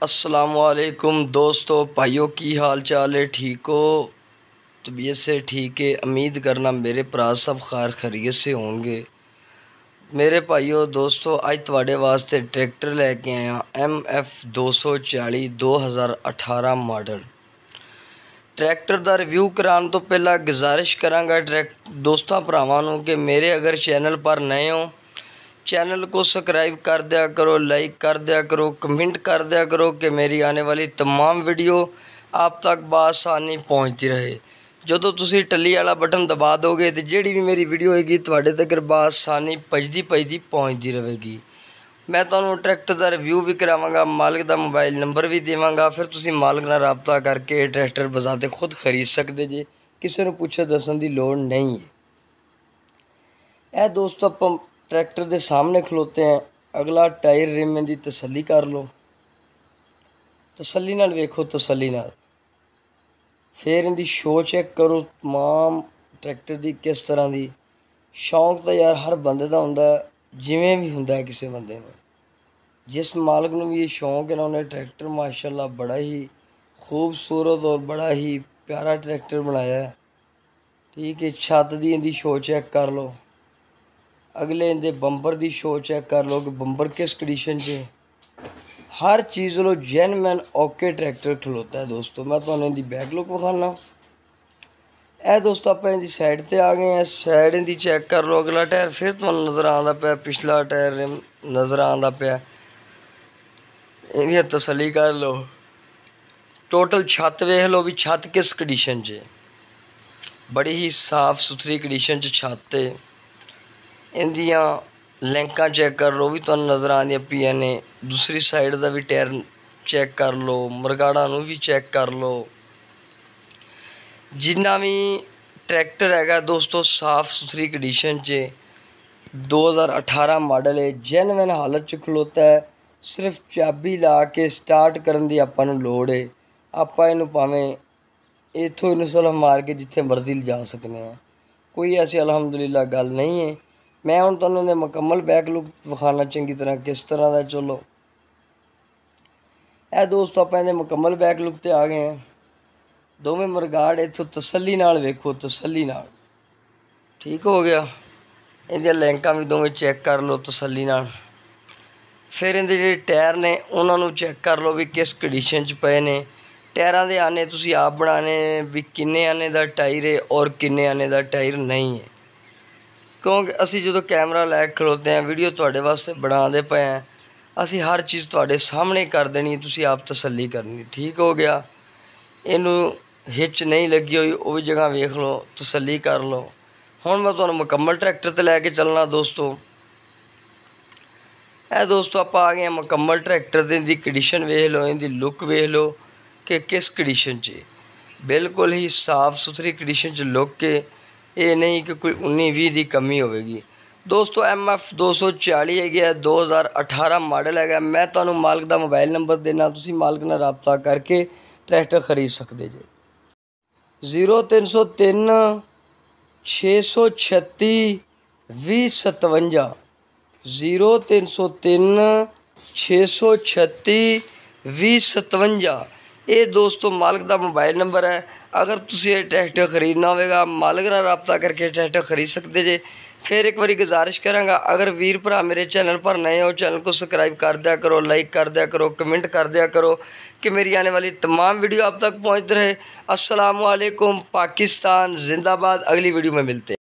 अस्सलामुअलैकुम दोस्तों, भाइयों की हाल चाल है? ठीक हो? तबीयत से ठीक है? उम्मीद करना मेरे भरा सब खैर खैरियत से होंगे। मेरे भाइयों दोस्तों, अज तुहाडे वास्ते ट्रैक्टर लैके आया MF 240 2018 मॉडल। ट्रैक्टर का रिव्यू कराने तो पहला गुजारिश करांगा दोस्तों भरावां नूं कि मेरे अगर चैनल पर नए हो, चैनल को सब्सक्राइब कर दिया करो, लाइक कर दिया करो, कमेंट कर दिया करो कि मेरी आने वाली तमाम वीडियो आप तक बआसानी पहुँचती रहे। जो तुसी टली वाला बटन दबा दोगे तो जिहड़ी भी मेरी वीडियो होएगी तुहाडे तक बआसानी भजदी पहुँचती रहेगी। मैं तुहानूं ट्रैक्टर का रिव्यू भी करावांगा, मालिक का मोबाइल नंबर भी देवांगा, फिर तुसी मालिक नाल राबता करके ट्रैक्टर बाजार ते खुद खरीद सकते जे, किसी नूं पुछे दसन की लोड़ नहीं है। यह दोस्तों आप ट्रैक्टर के सामने खलोते हैं, अगला टायर रिम की तसली कर लो, तसली नाल वेखो, तसली नाल फिर इनकी शो चेक करो तमाम ट्रैक्टर की किस तरह की। शौक तो यार हर बंदे का होंदा, जिवें भी होंदा है किसी बंदे में। जिस मालिक नूं भी ये शौक है ना, उन्हें ट्रैक्टर माशाल्लाह बड़ा ही खूबसूरत और बड़ा ही प्यारा ट्रैक्टर बनाया है। ठीक है, छत की इनकी शो चेक कर लो, अगले इनके बंपर की शो चेक कर लो कि बंपर किस कंडीशन च। हर चीज़ लो जेनमैन ओके ट्रैक्टर खलोता है दोस्तों। मैं तो इनकी बैक लुक विखाना। यह दोस्तों आप इनकी साइड पर आ गए हैं, साइड इनकी चेक कर लो। अगला टायर फिर तो नज़र आता पाया, पिछला टायर नज़र आता पाया, इन्हें तसली कर लो। टोटल छत वेख लो भी छत किस कंडीशन च, बड़ी ही साफ सुथरी कंडीशन च छत है। इंदियां लैंका चेक कर लो, भी तो नज़र आदि पिया ने। दूसरी साइड का भी टायर चेक कर लो, मरगाड़ा नूं भी चेक कर लो। जिन्ना भी ट्रैक्टर है दोस्तों साफ सुथरी कंडीशन च 2018 मॉडल है, जेनवन हालत च खलोता है। सिर्फ चाबी ला के स्टार्ट करने की आपां नूं लोड़ है। आपां इनूं भावें इत्थों इनूं सलफ मार के जिथे मर्जी जा सकते हैं, कोई ऐसी अलहमदुलिल्लाह गल नहीं है। मैं हुण तुहानूं मुकम्मल बैक लुक विखाना चंगी तरह किस तरह का। चलो यह दोस्तों आप मुकम्मल बैक लुक ते आ गए हैं। दोवें मरगाड़ इत्थों तसली नाल वेखो, तसली नाल ठीक हो गया। इहदियां लैंकां भी दोवें चेक कर लो तसली नाल। फिर इहदे जिहड़े टायर ने उन्होंने चेक कर लो भी किस कंडीशन च पे ने। टायरां दे आने तुसीं आप बनाने भी किन्ने आने का टायर है और किन्ने आने का टायर नहीं है, क्योंकि असी जो कैमरा लैके खलोते हैं वीडियो तुहाडे वास्ते बनाते पे हैं, असी हर चीज़ तुहाडे सामने कर देनी, तुसीं आप तसली करनी। ठीक हो गया। इनू हिच नहीं लगी हुई वो भी जगह वेख लो, तसली कर लो। हुण मैं तुहानूं मुकम्मल ट्रैक्टर ते लैके चलना दोस्तों। यह दोस्तों आप आ गए मुकम्मल ट्रैक्टर ते। इनकी कंडीशन वेख लो, इनकी लुक वेख लो कि किस कंडीशन च, बिल्कुल ही साफ सुथरी कंडीशन च लुक है। ये नहीं कि कोई 19-20 की कमी होगी दोस्तों। MF 240 है, 2018 मॉडल है। मैं तुहानूं मालिक का मोबाइल नंबर देना, तुसीं मालिक नाल राबता करके ट्रैक्टर खरीद सकते जे। 0303 636 2057, 0303 636 2057। ये दोस्तों मालिक का मोबाइल नंबर है। अगर तुसीं ये ट्रैक्टर खरीदना होगा मालिक नाल राबता करके ट्रैक्टर खरीद सकते जे। फिर एक बारी गुजारिश करांगा, अगर वीर भरा मेरे चैनल पर नए हो, चैनल को सब्सक्राइब कर दिया करो, लाइक कर दिया करो, कमेंट कर दिया करो कि मेरी आने वाली तमाम वीडियो आप तक पहुँचते रहे। अस्सलामु अलैकुम, पाकिस्तान जिंदाबाद। अगली वीडियो में मिलते हैं।